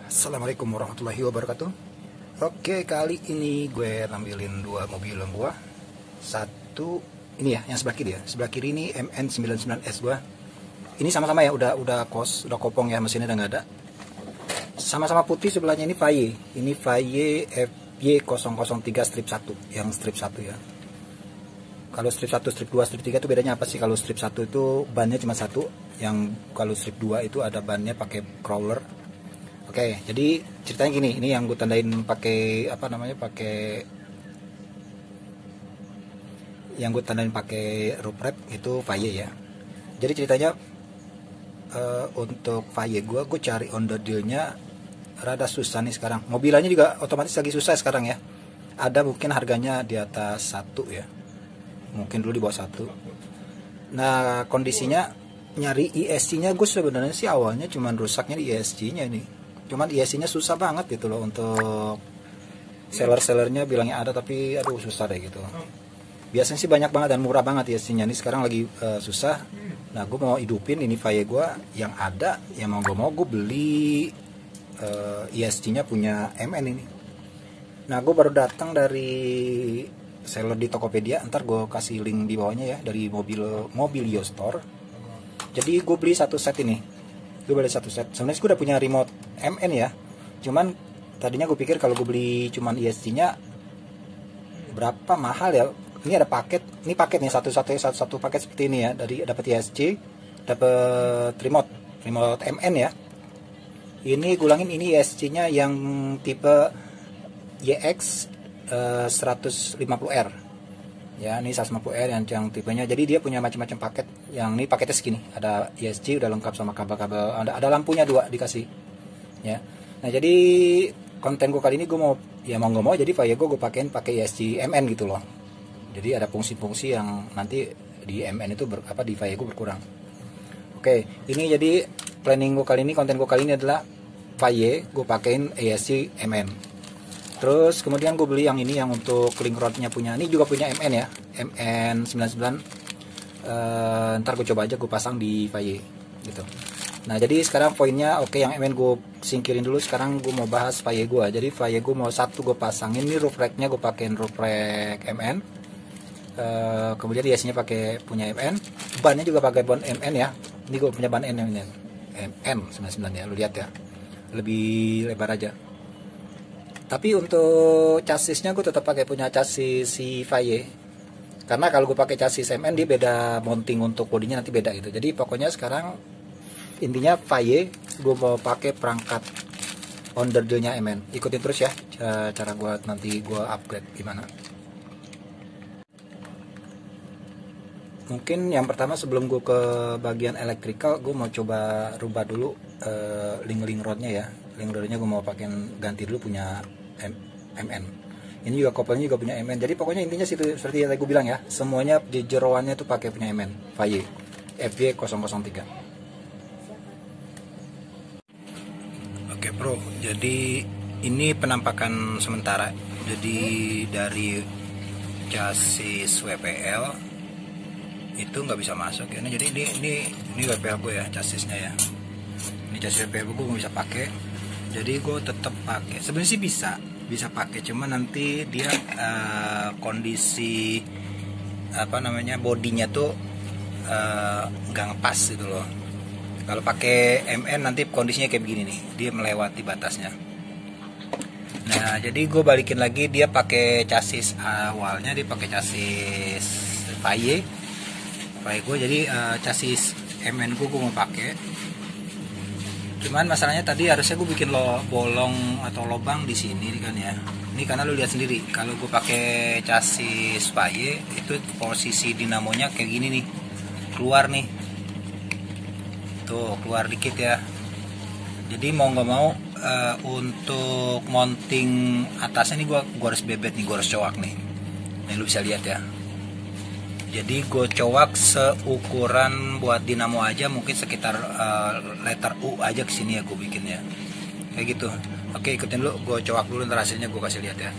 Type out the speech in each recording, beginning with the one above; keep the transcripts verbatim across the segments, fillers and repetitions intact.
Assalamualaikum warahmatullahi wabarakatuh. Oke, kali ini gue nampilin dua mobil gue. Satu ini ya, yang sebelah kiri ya. Sebelah kiri ini M N sembilan puluh sembilan S gue. Ini sama-sama ya, udah udah kos, udah kopong ya, mesinnya udah nggak ada. Sama-sama putih, sebelahnya ini Valle. Ini Valle F Y nol nol tiga strip satu, yang strip satu ya. Kalau strip satu, strip dua, strip tiga itu bedanya apa sih? Kalau strip satu itu bannya cuma satu, yang kalau strip dua itu ada bannya pakai crawler. Oke, jadi ceritanya gini, ini yang gue tandain pakai apa namanya, pakai yang gue tandain pakai roof wrap itu Valle ya. Jadi ceritanya uh, untuk Valle gue, gue cari onderdilnya rada susah nih sekarang. Mobilannya juga otomatis lagi susah sekarang ya. Ada mungkin harganya di atas satu ya, mungkin dulu di bawah satu. Nah kondisinya nyari I S C-nya gue sebenarnya sih awalnya cuman rusaknya di I S C-nya nih. Cuman I S C-nya susah banget gitu loh, untuk seller-sellernya bilangnya ada tapi aduh susah deh gitu. Biasanya sih banyak banget dan murah banget I S C-nya, ini sekarang lagi uh, susah. Nah gue mau hidupin ini Valle gue yang ada, yang mau gue mau gue beli uh, I S C-nya punya M N ini. Nah gue baru datang dari seller di Tokopedia, ntar gue kasih link di bawahnya ya, dari mobil mobil Yostore. Jadi gue beli satu set ini. Gue beli satu set. Sebenarnya gue udah punya remote M N ya. Cuman tadinya gue pikir kalau gue beli cuman I S C-nya berapa mahal ya. Ini ada paket. Ini paket nih, satu-satu satu satu paket seperti ini ya. Dari dapat I S C, dapat remote, remote M N ya. Ini gue ulangin, ini I S C-nya yang tipe Y X uh, seratus lima puluh R. Ya, ini seratus lima puluh R yang, yang tipenya. Jadi dia punya macam-macam paket. Yang ini paketnya segini, ada I S C udah lengkap sama kabel-kabel, ada, ada lampunya dua dikasih. Ya. Nah, jadi konten gue kali ini gue mau ya mau nggak mau jadi Valle gue gue pakein pakai I S C M N gitu loh. Jadi ada fungsi-fungsi yang nanti di M N itu ber, apa di Valle gue berkurang. Oke, ini jadi planning gue kali ini, konten gue kali ini adalah Valle gue pakein I S C M N. Terus kemudian gue beli yang ini yang untuk link rodnya punya, ini juga punya M N ya, M N sembilan puluh sembilan. Uh, ntar gue coba aja gue pasang di Valle gitu. Nah jadi sekarang poinnya oke, okay, yang M N gue singkirin dulu. Sekarang gue mau bahas Valle gue. Jadi Valle gue mau satu gue pasangin, ini roof racknya gue pakein roof rack M N. Uh, kemudian biasanya pakai punya M N, bannya juga pakai ban M N ya. Ini gue punya ban M N, M N sembilan puluh sembilan ya, lu lihat ya, lebih lebar aja. Tapi untuk chassisnya gue tetap pakai punya chassis si Valle. Karena kalau gue pakai chassis M N dia beda mounting untuk bodinya, nanti beda gitu. Jadi pokoknya sekarang intinya Valle gue mau pakai perangkat onderdilnya M N. Ikutin terus ya cara gue nanti gue upgrade gimana. Mungkin yang pertama sebelum gue ke bagian electrical, gue mau coba rubah dulu uh, link-link rodnya ya. Link rodnya gue mau pakai ganti dulu punya M N. Ini juga kopelnya juga punya M N. Jadi pokoknya intinya situ seperti yang tadi gue bilang ya, semuanya di jeroannya tuh pakai punya M N Valle F Y nol nol tiga. Oke bro, jadi ini penampakan sementara. Jadi dari chassis W P L itu nggak bisa masuk ya. Nah, jadi ini ini ini W P L gue ya, chassisnya ya. Ini chassis W P L gue nggak bisa pakai. Jadi gue tetap pakai. Sebenarnya sih bisa, bisa pakai. Cuma nanti dia uh, kondisi apa namanya bodinya tuh nggak uh, ngepas gitu loh. Kalau pakai M N nanti kondisinya kayak begini nih, dia melewati batasnya. Nah jadi gue balikin lagi, dia pakai chassis awalnya, dia pakai chassis Valle. Valle gue jadi uh, chassis M N gue gue mau pakai. Cuman masalahnya tadi harusnya gue bikin lo bolong atau lubang di sini kan ya. Ini karena lu lihat sendiri, kalau gue pakai chassis Valle itu posisi dinamonya kayak gini nih, keluar nih. Tuh keluar dikit ya. Jadi mau nggak mau uh, untuk mounting atasnya nih gue gue harus bebet nih, gue harus cowak nih. Nih lu bisa lihat ya. Jadi gue cowak seukuran buat dinamo aja, mungkin sekitar uh, letter U aja kesini ya gue bikin ya. Kayak gitu. Oke ikutin dulu, gue cowak dulu ntar hasilnya gue kasih lihat ya.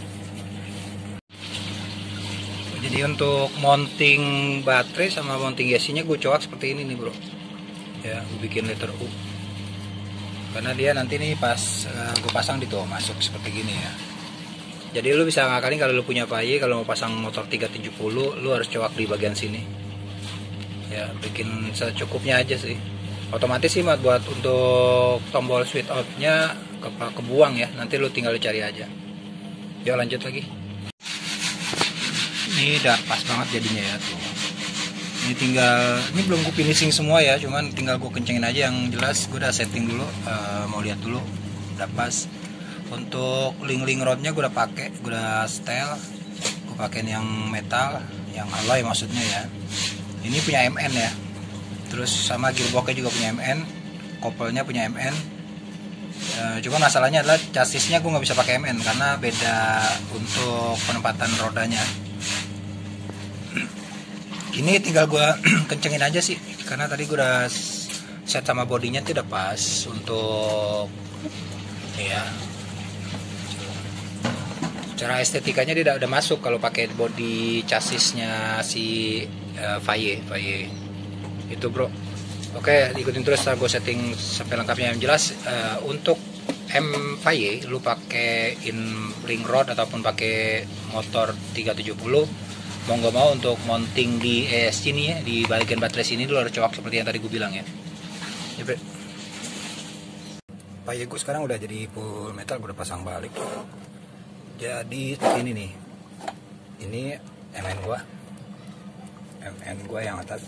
Jadi untuk mounting baterai sama mounting I S C-nya gue cowak seperti ini nih bro. Ya gue bikin letter U. karena dia nanti nih pas uh, gue pasang di tuh masuk seperti gini ya. Jadi lu bisa ngakalin kalau lu punya Valle, kalau mau pasang motor tiga tujuh puluh lu harus cowok di bagian sini ya, bikin secukupnya aja sih. Otomatis sih buat untuk tombol switch off nya ke kebuang ya, nanti lu tinggal dicari aja. Yuk lanjut lagi. Ini udah pas banget jadinya ya tuh. Ini tinggal, ini belum gue finishing semua ya, cuman tinggal gue kencengin aja. Yang jelas gue udah setting dulu, uh, mau lihat dulu udah pas. Untuk link-link rodnya gue udah pakai, gue udah setel, gue pakein yang metal, yang alloy maksudnya ya. Ini punya M N ya, terus sama gearboxnya juga punya M N, kopelnya punya M N. Uh, cuma masalahnya adalah chassisnya gue nggak bisa pakai M N karena beda untuk penempatan rodanya. Ini tinggal gue kencengin aja sih, karena tadi gue udah set sama bodinya tuh udah pas untuk ya. Cara estetikanya dia udah, udah masuk kalau pakai body chassisnya si uh, Valle, Valle itu bro. Oke, ikutin terus gue setting sampai lengkapnya. Yang jelas uh, untuk M Valle lu pakai in ring rod ataupun pakai motor tiga tujuh puluh, mau nggak mau untuk mounting di E S C ini ya, di bagian baterai sini lu harus cowok seperti yang tadi gue bilang ya. Valle gue sekarang udah jadi full metal, gue udah pasang balik. Jadi seperti ini nih, ini M N gua, M N gua yang atas.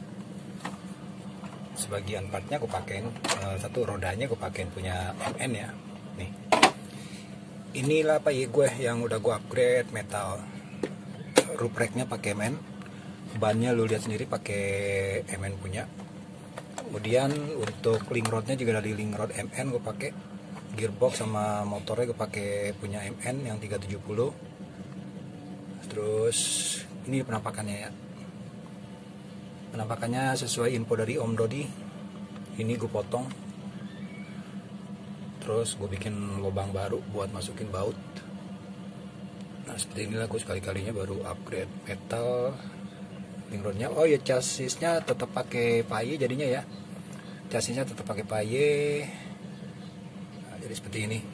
Sebagian partnya gue pakein, uh, satu rodanya gue pakein punya M N ya. Nih, inilah Valle gue yang udah gue upgrade metal. Roof racknya pakai M N, bannya lu lihat sendiri pakai M N punya. Kemudian untuk link rodnya juga dari link rod M N gue pakai. Gearbox sama motornya gue pakai punya M N yang tiga tujuh puluh. Terus ini penampakannya ya, penampakannya sesuai info dari Om Dodi. Ini gue potong, terus gue bikin lubang baru buat masukin baut. Nah seperti inilah gue sekali-kalinya baru upgrade metal link rodnya. Oh ya, chassisnya tetap pakai Valle jadinya ya, chassisnya tetap pakai Valle. Jadi seperti ini.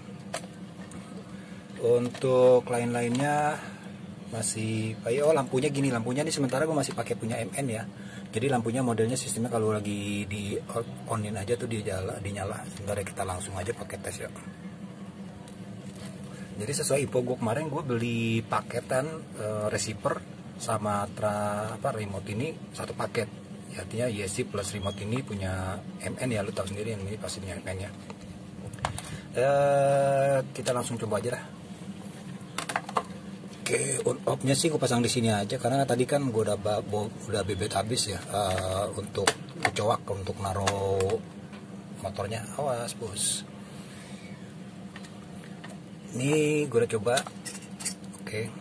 Untuk lain-lainnya masih Valle. Oh lampunya gini, lampunya ini sementara gue masih pakai punya M N ya. Jadi lampunya modelnya sistemnya kalau lagi di onin aja tuh dia nyala, dinyala. Sebentar ya, kita langsung aja pakai tes ya. Jadi sesuai info gue kemarin, gue beli paketan e, receiver sama tra, apa, remote ini satu paket. Ya, artinya E S C plus remote ini punya M N ya, lu tahu sendiri yang ini pasti punya M N ya. Uh, kita langsung coba aja lah. Oke, on off-nya sih gue pasang di sini aja karena tadi kan gue udah udah bebet habis ya uh, untuk cowok untuk naruh motornya. Awas bos. Ini gue udah coba. Oke.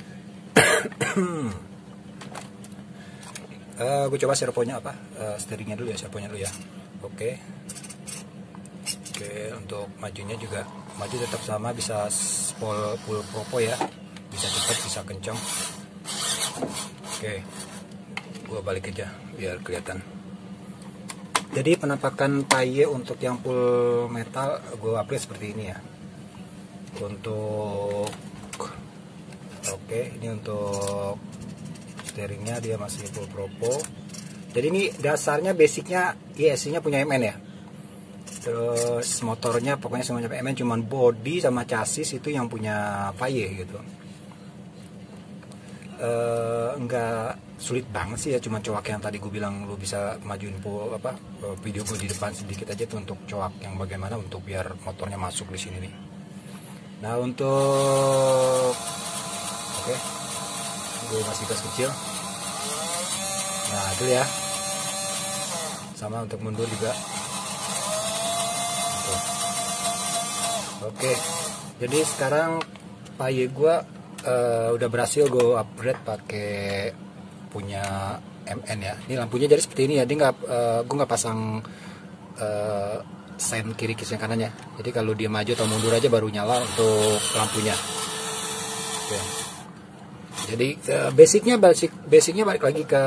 uh, gue coba servonya apa? Uh, steeringnya dulu ya, servonya dulu ya. Oke. Oke, untuk majunya juga maju tetap sama, bisa full full propo ya, bisa cepat bisa kencang. Oke, gua balik aja biar kelihatan. Jadi penampakan Valle untuk yang full metal gua upgrade seperti ini ya. Untuk oke, ini untuk steeringnya dia masih full propo. Jadi ini dasarnya basicnya E S C nya punya M N ya. Terus motornya pokoknya semuanya M N, cuman body sama chassis itu yang punya Valle gitu. E, enggak sulit banget sih ya, cuma coak yang tadi gue bilang lu bisa majuin po, apa video gue di depan sedikit aja tuh untuk coak yang bagaimana untuk biar motornya masuk di sini nih. Nah untuk oke, okay, gue masih gas kecil. Nah itu ya, sama untuk mundur juga. Oke, jadi sekarang Valle gue uh, udah berhasil gue upgrade pakai punya M N ya. Ini lampunya jadi seperti ini ya. Dia nggak, uh, gue nggak pasang uh, sen kiri kiri kanannya. Jadi kalau dia maju atau mundur aja baru nyala untuk lampunya. Oke. Jadi uh, basicnya basic basicnya balik lagi ke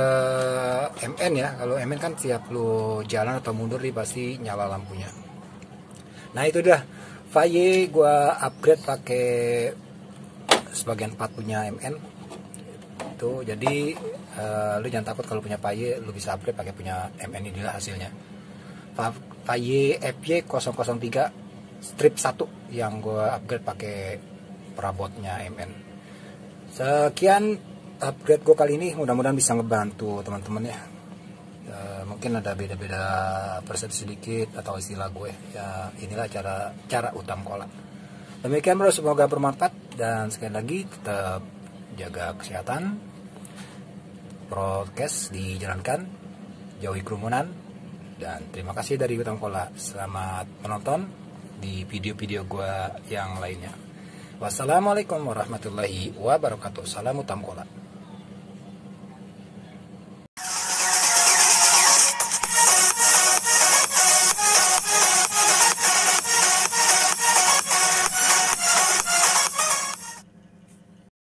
M N ya. Kalau M N kan tiap lu jalan atau mundur dia pasti nyala lampunya. Nah itu dah Valle gua upgrade pakai sebagian part punya M N itu. Jadi uh, lu jangan takut kalau punya Valle, lu bisa upgrade pakai punya M N. Inilah hasilnya Valle F Y nol nol tiga strip satu yang gua upgrade pakai perabotnya M N. Sekian upgrade gue kali ini, mudah-mudahan bisa ngebantu teman-teman ya. E, mungkin ada beda-beda persepsi sedikit atau istilah gue ya. Inilah cara cara utang Kola. Demikian bro, semoga bermanfaat, dan sekali lagi tetap jaga kesehatan, prokes dijalankan, jauhi kerumunan, dan terima kasih dari Utang Kola. Selamat menonton di video-video gue yang lainnya. Wassalamualaikum warahmatullahi wabarakatuh. Salam Utang Kola.